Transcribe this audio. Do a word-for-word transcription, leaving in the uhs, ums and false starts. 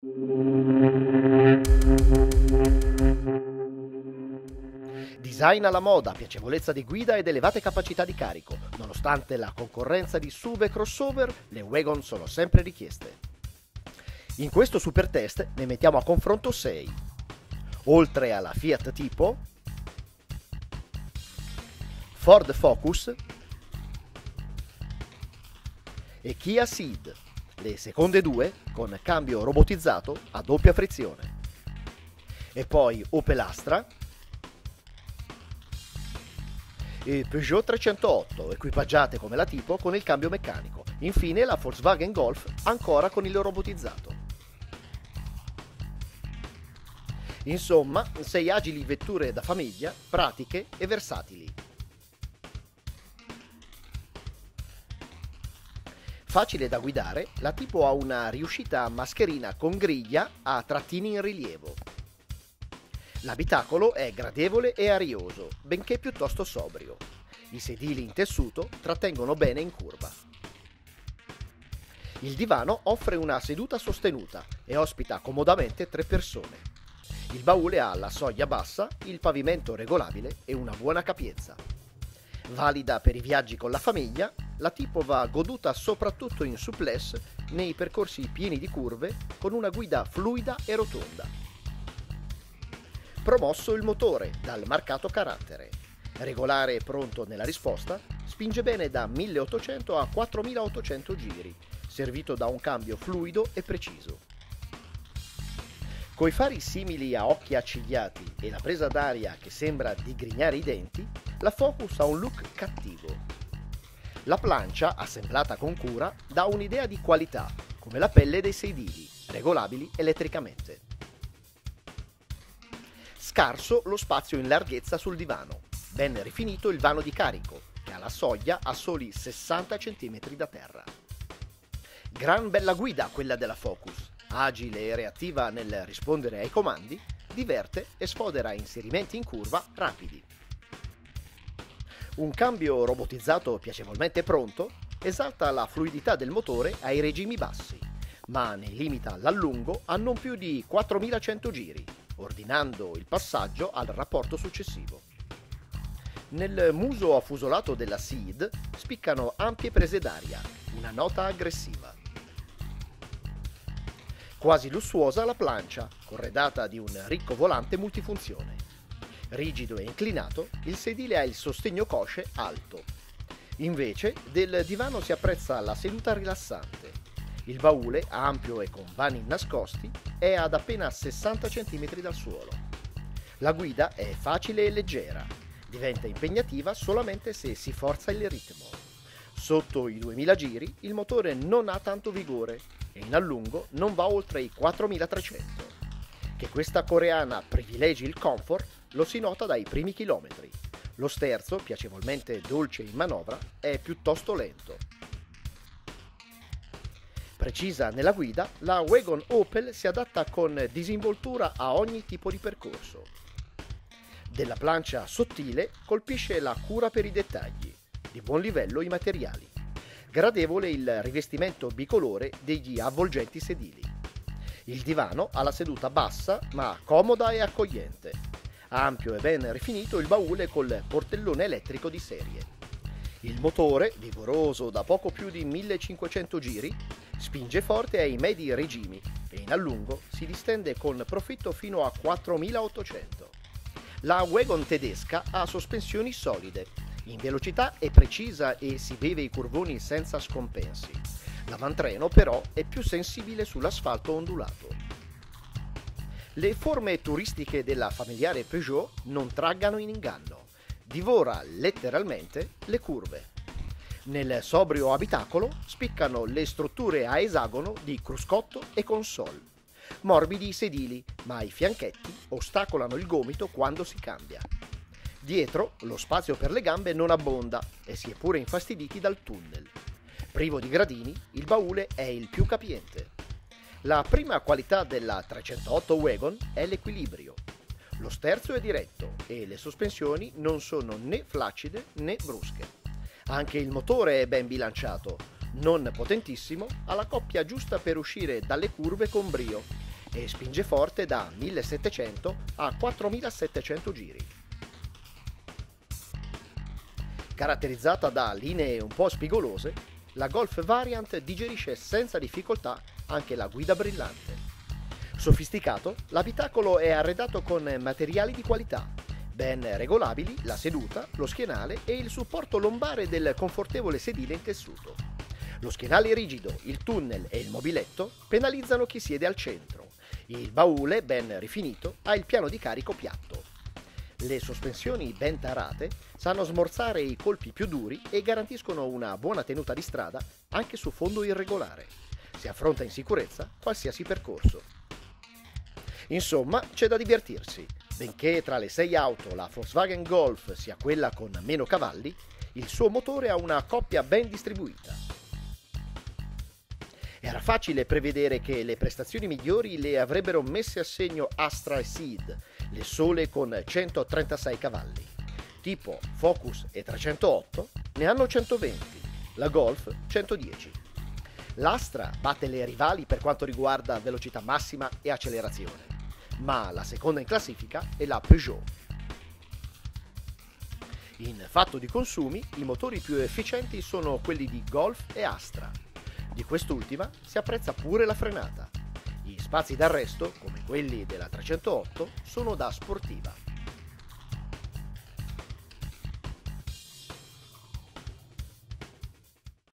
Design alla moda, piacevolezza di guida ed elevate capacità di carico. Nonostante la concorrenza di S U V e crossover, le wagon sono sempre richieste. In questo super test ne mettiamo a confronto sei. Oltre alla Fiat Tipo, Ford Focus e Kia Ceed, le seconde due con cambio robotizzato a doppia frizione. E poi Opel Astra e Peugeot trecentootto, equipaggiate come la Tipo con il cambio meccanico. Infine la Volkswagen Golf, ancora con il robotizzato. Insomma, sei agili vetture da famiglia, pratiche e versatili. Facile da guidare, la Tipo ha una riuscita mascherina con griglia a trattini in rilievo. L'abitacolo è gradevole e arioso, benché piuttosto sobrio. I sedili in tessuto trattengono bene in curva. Il divano offre una seduta sostenuta e ospita comodamente tre persone. Il baule ha la soglia bassa, il pavimento regolabile e una buona capienza. Valida per i viaggi con la famiglia, la Tipo va goduta soprattutto in souplesse nei percorsi pieni di curve con una guida fluida e rotonda. Promosso il motore dal marcato carattere. Regolare e pronto nella risposta, spinge bene da milleottocento a quattromilaottocento giri, servito da un cambio fluido e preciso. Coi fari simili a occhi accigliati e la presa d'aria che sembra digrignare i denti, la Focus ha un look cattivo. La plancia, assemblata con cura, dà un'idea di qualità, come la pelle dei sedili, regolabili elettricamente. Scarso lo spazio in larghezza sul divano, ben rifinito il vano di carico, che ha la soglia a soli sessanta centimetri da terra. Gran bella guida quella della Focus, agile e reattiva nel rispondere ai comandi, diverte e sfodera inserimenti in curva rapidi. Un cambio robotizzato piacevolmente pronto esalta la fluidità del motore ai regimi bassi, ma ne limita l'allungo a non più di quattromilacento giri, ordinando il passaggio al rapporto successivo. Nel muso affusolato della Ceed spiccano ampie prese d'aria, una nota aggressiva. Quasi lussuosa la plancia, corredata di un ricco volante multifunzione. Rigido e inclinato, il sedile ha il sostegno cosce alto. Invece, del divano si apprezza la seduta rilassante. Il baule, ampio e con vani nascosti, è ad appena sessanta centimetri dal suolo. La guida è facile e leggera, diventa impegnativa solamente se si forza il ritmo. Sotto i duemila giri il motore non ha tanto vigore e in allungo non va oltre i quattromilatrecento. Che questa coreana privilegi il comfort lo si nota dai primi chilometri. Lo sterzo, piacevolmente dolce in manovra, è piuttosto lento. Precisa nella guida, la wagon Opel si adatta con disinvoltura a ogni tipo di percorso. Della plancia sottile colpisce la cura per i dettagli, di buon livello i materiali. Gradevole il rivestimento bicolore degli avvolgenti sedili. Il divano ha la seduta bassa ma comoda e accogliente. Ampio e ben rifinito il baule col portellone elettrico di serie. Il motore, vigoroso da poco più di millecinquecento giri, spinge forte ai medi regimi e in allungo si distende con profitto fino a quattromilaottocento. La wagon tedesca ha sospensioni solide, in velocità è precisa e si beve i curvoni senza scompensi. L'avantreno però è più sensibile sull'asfalto ondulato. Le forme turistiche della familiare Peugeot non traggano in inganno. Divora letteralmente le curve. Nel sobrio abitacolo spiccano le strutture a esagono di cruscotto e console. Morbidi i sedili, ma i fianchetti ostacolano il gomito quando si cambia. Dietro lo spazio per le gambe non abbonda e si è pure infastiditi dal tunnel. Privo di gradini, il baule è il più capiente. La prima qualità della trecentootto Wagon è l'equilibrio. Lo sterzo è diretto e le sospensioni non sono né flaccide né brusche. Anche il motore è ben bilanciato, non potentissimo, ha la coppia giusta per uscire dalle curve con brio e spinge forte da millesettecento a quattromilasettecento giri. Caratterizzata da linee un po' spigolose, la Golf Variant digerisce senza difficoltà anche la guida brillante. Sofisticato, l'abitacolo è arredato con materiali di qualità, ben regolabili la seduta, lo schienale e il supporto lombare del confortevole sedile in tessuto. Lo schienale rigido, il tunnel e il mobiletto penalizzano chi siede al centro. Il baule, ben rifinito, ha il piano di carico piatto. Le sospensioni ben tarate sanno smorzare i colpi più duri e garantiscono una buona tenuta di strada anche su fondo irregolare. Si affronta in sicurezza qualsiasi percorso. Insomma, c'è da divertirsi. Benché tra le sei auto la Volkswagen Golf sia quella con meno cavalli, il suo motore ha una coppia ben distribuita. Era facile prevedere che le prestazioni migliori le avrebbero messe a segno Astra e Seed, le sole con centotrentasei cavalli. Tipo Focus e trecentootto ne hanno centoventi, la Golf centodieci. L'Astra batte le rivali per quanto riguarda velocità massima e accelerazione, ma la seconda in classifica è la Peugeot. In fatto di consumi, i motori più efficienti sono quelli di Golf e Astra. Di quest'ultima si apprezza pure la frenata. Gli spazi d'arresto, come quelli della trecentootto, sono da sportiva.